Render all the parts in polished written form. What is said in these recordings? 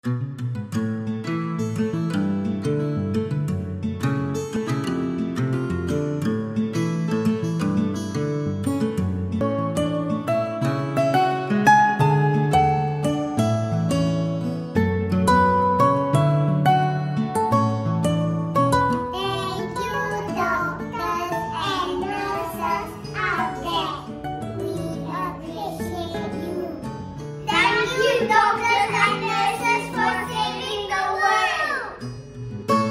Doctors and nurses for saving the world.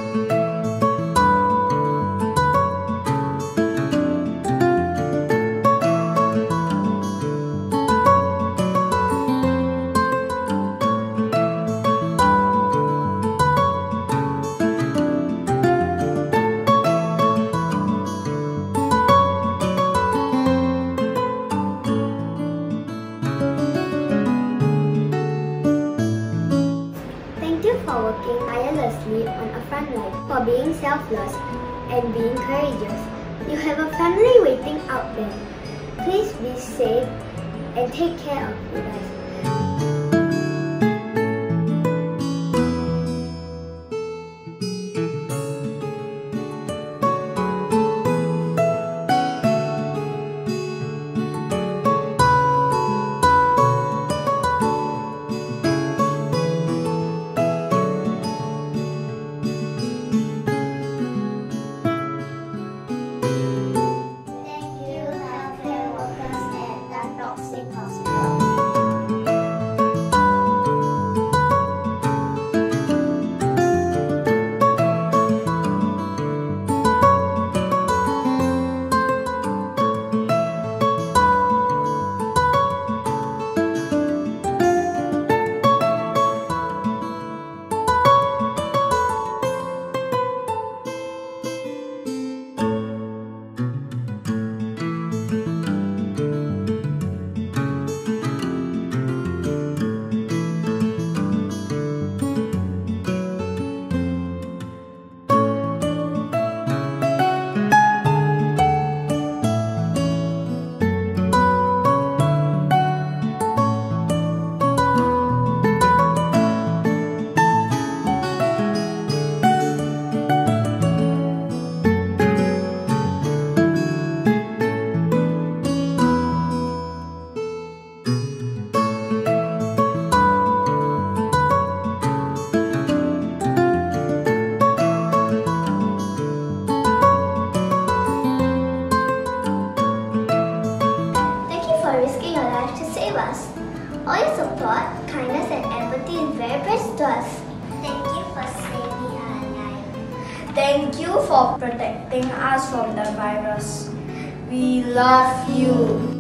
Thank you for working tirelessly on a front line, for being selfless and being courageous. You have a family waiting out there. Please be safe and take care of you guys. Risking your life to save us. All your support, kindness and empathy is very precious to us. Thank you for saving our life. Thank you for protecting us from the virus. We love you.